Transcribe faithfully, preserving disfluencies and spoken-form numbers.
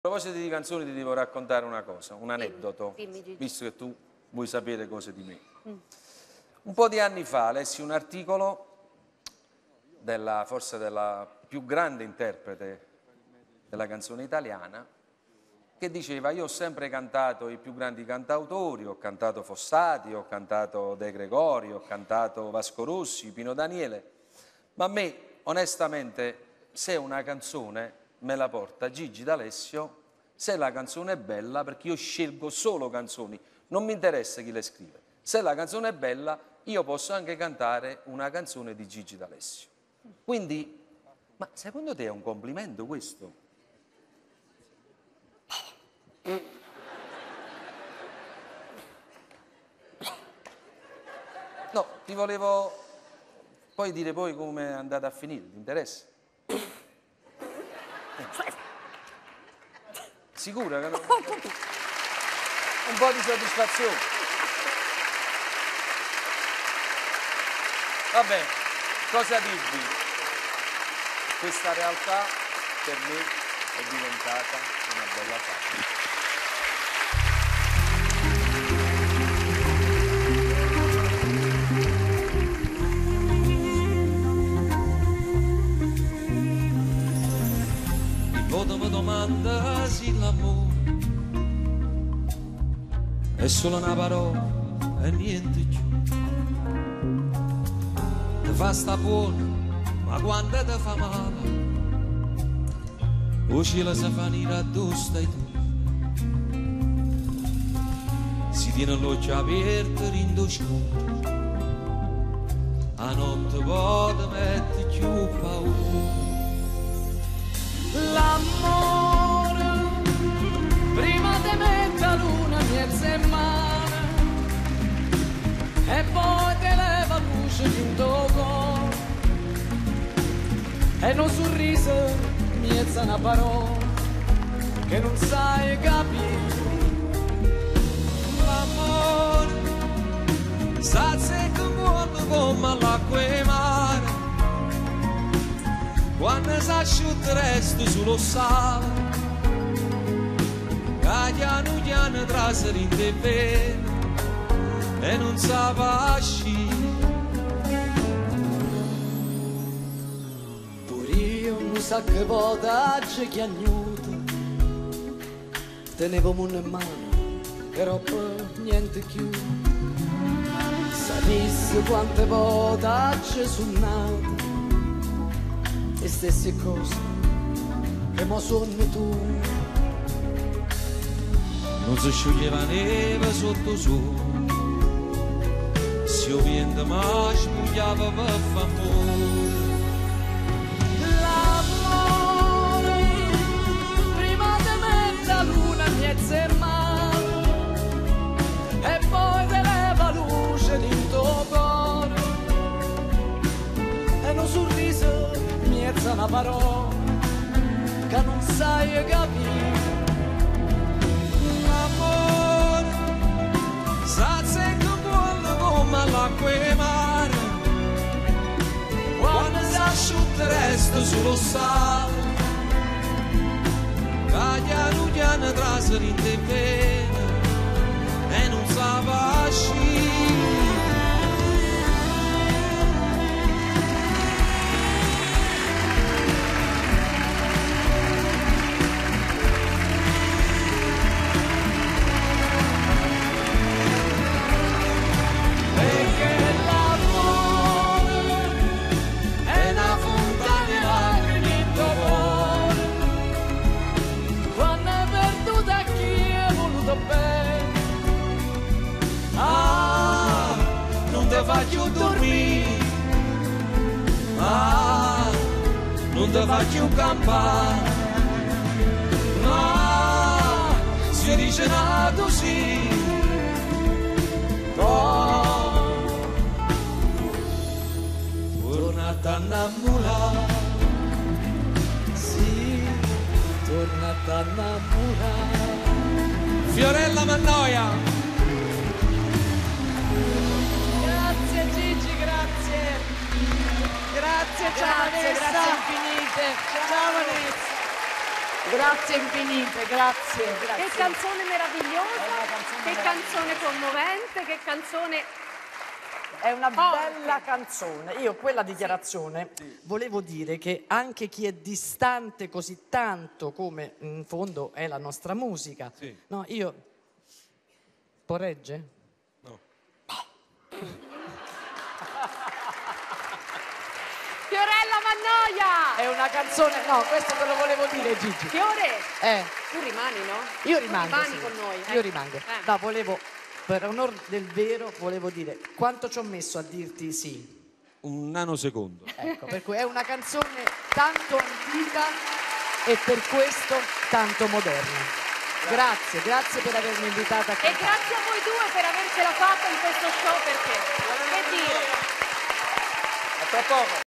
A proposito di canzoni ti devo raccontare una cosa, un aneddoto, dimmi, dimmi, visto che tu vuoi sapere cose di me. Mm. Un po' di anni fa lessi un articolo della, forse della più grande interprete della canzone italiana, che diceva: io ho sempre cantato i più grandi cantautori, ho cantato Fossati, ho cantato De Gregori, ho cantato Vasco Rossi, Pino Daniele, ma a me onestamente se una canzone me la porta Gigi D'Alessio, se la canzone è bella, perché io scelgo solo canzoni, non mi interessa chi le scrive, se la canzone è bella io posso anche cantare una canzone di Gigi D'Alessio. Quindi, ma secondo te è un complimento questo? No, ti volevo poi dire poi come è andata a finire, ti interessa? Sicura che non... un po' di soddisfazione. Vabbè, cosa dirvi? Questa realtà per me è diventata una bella faccia. Mi domanda se l'amore è solo una parola e niente più. Ti fa sta buona, ma quando ti fa male, o cielo si fa nera addosso stai tu. Si tiene l'occhio aperto in due scuole, a notte poi ti metti più paura. L'amore prima te metta luna mezza e mare e poi te leva luce di un tuo cuore e un sorriso mezza una parola che non sai capire. L'amore sa secco buono come l'acqua e mare, quando si asciutta resto sullo sale, che piano piano traseri in te vene e non sa pascire. Pure io non sa che potaggio che agnuto tenevo mono in mano, però poi niente più. Sapessi quante potagge sono nate le stesse cose che mo sono tu. Non si scioglie la neve sotto sole, se io vento ma spugliava per favore. L'amore prima te metta luna mezza e mare e poi te leva luce di tuo cuore e un sorriso mezza una parola che non sai capire. L'amore sa secco buono come l'acqua e mare, quando si asciutta resto sullo sale, che piano piano traseri in te vene e non sa pascire. Faccio dormire, ah, non ti faccio campare, ma si dice nato sì, oh, tornate a innamorare, Sì, tornate a innamorare. Fiorella Mannoia. Grazie Gigi, grazie. Grazie, ciao Grazie, Vanessa. grazie infinite. Ciao Vanessa. Grazie infinite, grazie, grazie. Che canzone meravigliosa, canzone che canzone commovente, che canzone... È una Forte. bella canzone. Io quella dichiarazione volevo dire che anche chi è distante così tanto come in fondo è la nostra musica, Sì. no, io... Può regge? No. Fiorella Mannoia! È una canzone... No, questo te lo volevo dire, Gigi. Fiore, Eh, tu rimani, no? io Tu rimango, rimani sì. con noi. Io eh. rimango. Eh. No, volevo, per onor del vero, volevo dire quanto ci ho messo a dirti sì. Un nanosecondo. Ecco, per cui è una canzone tanto antica e per questo tanto moderna. Grazie, grazie per avermi invitata a E cantare. grazie a voi due per avercela fatta in questo show perché, che dire? A tra poco.